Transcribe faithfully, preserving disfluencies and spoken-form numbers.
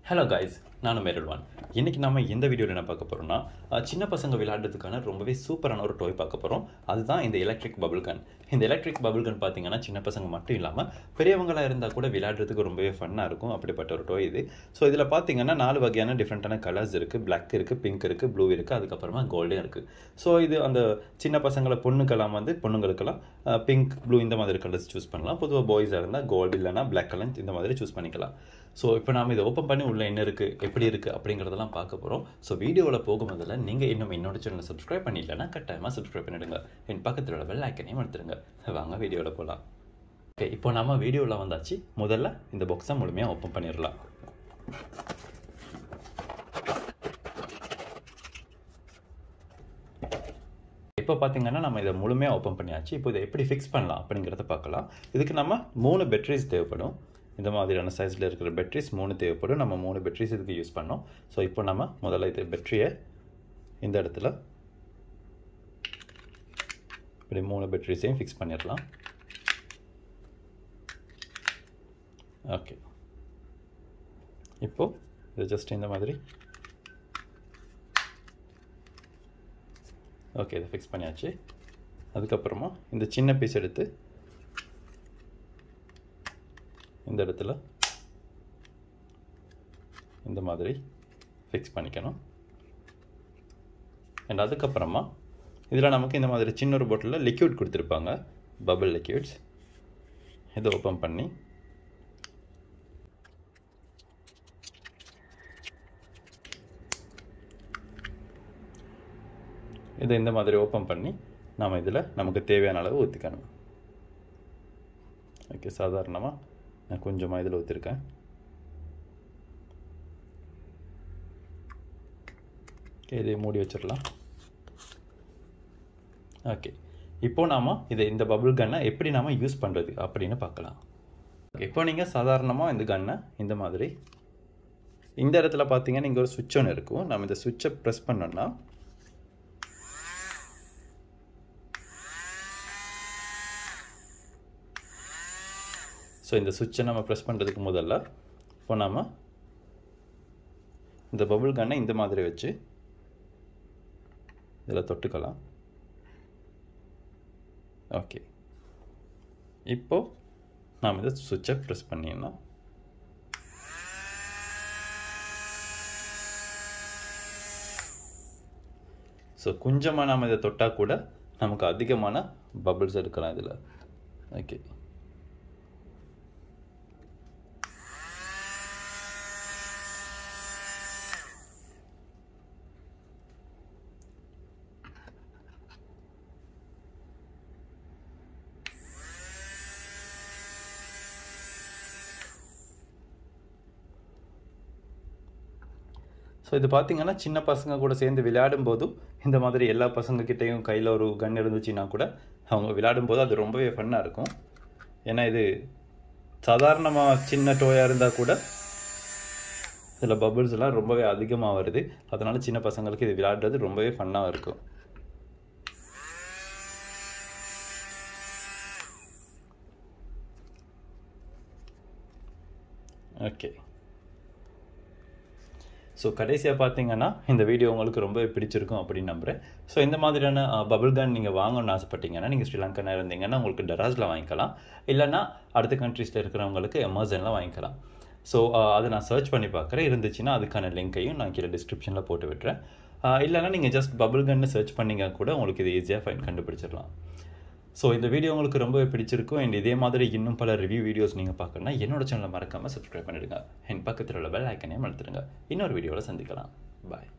Hello guys, நான் மேரல்வான். இன்னைக்கு நாம இந்த வீடியோல என்ன பார்க்க போறோம்னா சின்ன பசங்க விளையாடுறதுக்கான ரொம்பவே சூப்பரான ஒரு டாய் பார்க்க போறோம். அதுதான் இந்த எலக்ட்ரிக் பபிள் கன். இந்த எலக்ட்ரிக் பபிள் கன் பாத்தீங்கன்னா சின்ன பசங்க மட்டும் இல்லாம பெரியவங்களா இருந்தா கூட விளையாடுறதுக்கு ரொம்பவே ஃபன்னா இருக்கும். அப்படிப்பட்ட ஒரு டாய் இது. சோ இதுல பாத்தீங்கன்னா நாலு வகையான டிஃபரண்டான கலர்ஸ் இருக்கு. Black இருக்கு, Pink இருக்கு, Blue இருக்கு, அதுக்கு அப்புறமா Golden இருக்கு. சோ இது அந்த சின்ன பசங்கள பொண்ணுக்கெல்லாம் வந்து பொண்ணுங்களுக்கெல்லாம் Pink, Blue இந்த மாதிரி கலர்ஸ் சூஸ் பண்ணலாம். பொதுவா பாய்ஸா இருந்தா Gold இல்லனா Black கலர் இந்த மாதிரி சூஸ் பண்ணிக்கலாம். சோ இப்போ நாம இத ஓபன் பண்ணி உள்ள என்ன இருக்கு, எப்படி இருக்கு அப்படிங்கறதெல்லாம் பார்க்க போறோம். சோ வீடியோல போகும்போதல்ல நீங்க இன்னும் என்னோட சேனலை சப்ஸ்கிரைப் பண்ணிடலனா கட்டாயமா சப்ஸ்கிரைப் பண்ணிடுங்க. என் பக்கத்துல உள்ள பெல் ஐகானையும் அழுத்துங்க. வாங்க வீடியோல போலாம். ஓகே, இப்போ நாம வீடியோல வந்தாச்சு. முதல்ல இந்த பாக்ஸை முழுமையா ஓபன் பண்ணிரலாம். இப்போ பாத்தீங்கன்னா நம்ம இத முழுமையா ஓபன் பண்ணியாச்சு. இப்போ இத எப்படி ஃபிக்ஸ் பண்ணலாம் அப்படிங்கறத பார்க்கலாம். இதுக்கு நம்ம மூணு பேட்டரிஸ் தேவைப்படும். இந்த மாதிரியான சைஸ்ல இருக்கிற பேட்டரிஸ் மூணு தேவைப்படும். நம்ம மூணு பேட்டரிஸ் இதுக்கு யூஸ் பண்ணோம். சோ இப்போ நம்ம முதல்ல இந்த பேட்டரியை இந்த இடத்துல இப்படி மூணு பேட்டரிஸையும் ஃபிக்ஸ் பண்ணிரலாம். ஓகே, இப்போ இது ஜஸ்ட் இந்த மாதிரி ஓகே இதை ஃபிக்ஸ் பண்ணியாச்சு. அதுக்கப்புறமா இந்த சின்ன பீஸ் எடுத்து இந்த இடத்துல இந்த மாதிரி ஃபிக்ஸ் பண்ணிக்கணும். அண்ட் அதுக்கப்புறமா இதில் நமக்கு இந்த மாதிரி சின்ன ஒரு பாட்டிலில் லிக்விட் கொடுத்துருப்பாங்க, பபிள் லிக்விட்ஸ். இதை ஓப்பன் பண்ணி இதை இந்த மாதிரி ஓப்பன் பண்ணி நாம் இதில் நமக்கு தேவையான அளவு ஊற்றிக்கணும். ஓகே, சாதாரணமாக நான் கொஞ்சமாக இதில் ஊற்றிருக்கேன். ஓகே, இதை மூடி வச்சிடலாம். ஓகே, இப்போ நாம் இதை இந்த பபிள் கன்னை எப்படி நாம் யூஸ் பண்ணுறது அப்படின்னு பார்க்கலாம். இப்போ நீங்கள் சாதாரணமாக இந்த கன்னை இந்த மாதிரி இந்த இடத்துல பார்த்தீங்கன்னா இங்கே ஒரு சுவிட்ச் ஒன்று இருக்கும். நம்ம இந்த சுவிட்சை ப்ரெஸ் பண்ணோன்னா ஸோ இந்த சுவிட்சை நம்ம ப்ரெஸ் பண்ணுறதுக்கு முதல்ல இப்போ நாம் இந்த பபிள் கன்னை இந்த மாதிரி வச்சு இதில் தொட்டுக்கலாம். ஓகே, இப்போ நாம் இந்த சுவிட்சை ப்ரெஸ் பண்ணிடலாம். ஸோ கொஞ்சமாக நாம் இதை தொட்டால் கூட நமக்கு அதிகமான பபிள்ஸ் எடுக்கலாம் இதில். ஓகே, ஸோ இது பார்த்தீங்கன்னா சின்ன பசங்க கூட சேர்ந்து விளையாடும் போதும் இந்த மாதிரி எல்லா பசங்க கிட்டேயும் கையில் ஒரு கன் இருந்துச்சுன்னா கூட அவங்க விளையாடும் போது அது ரொம்பவே ஃபன்னாக இருக்கும். ஏன்னா இது சாதாரணமாக சின்ன டோயாக இருந்தால் கூட இதில் பபிள்ஸ் எல்லாம் ரொம்பவே அதிகமாக வருது. அதனால சின்ன பசங்களுக்கு இது விளையாடுறது ரொம்பவே ஃபன்னாக இருக்கும். ஓகே, ஸோ கடைசியாக பார்த்தீங்கன்னா இந்த வீடியோ உங்களுக்கு ரொம்ப பிடிச்சிருக்கும் அப்படின்னு நம்புகிறேன். ஸோ இந்த மாதிரியான பபிள் கன் நீங்கள் வாங்கணும்னு ஆசைப்பட்டீங்கன்னா நீங்கள் ஸ்ரீலங்கனா இருந்தீங்கன்னா உங்களுக்கு டராஸில் வாங்கிக்கலாம். இல்லைனா அடுத்த கண்ட்ரீஸில் இருக்கிறவங்களுக்கு அமேசானில் வாங்கிக்கலாம். ஸோ அதை நான் சர்ச் பண்ணி பார்க்குறேன். இருந்துச்சுன்னா அதுக்கான லிங்க்கையும் நான் கீழே டிஸ்கிரிப்ஷனில் போட்டு விட்டுறேன். இல்லைனா நீங்கள் ஜஸ்ட் பபிள் கன்னு சர்ச் பண்ணிங்க கூட உங்களுக்கு இது ஈஸியாக ஃபைன் கண்டுபிடிச்சிடலாம். ஸோ இந்த வீடியோ உங்களுக்கு ரொம்பவே பிடிச்சிருக்கும். அண்ட் இதே மாதிரி இன்னும் பல ரிவ்யூ வீடியோஸ் நீங்கள் பார்க்கணும்னா என்னோட சேனலை மறக்காமல் சப்ஸ்கிரைப் பண்ணிடுங்க. என் பக்கத்தில் உள்ள பெல் ஐக்கனையும் அழுத்துடுங்க. இன்னொரு வீடியோவில் சந்திக்கலாம். பாய்.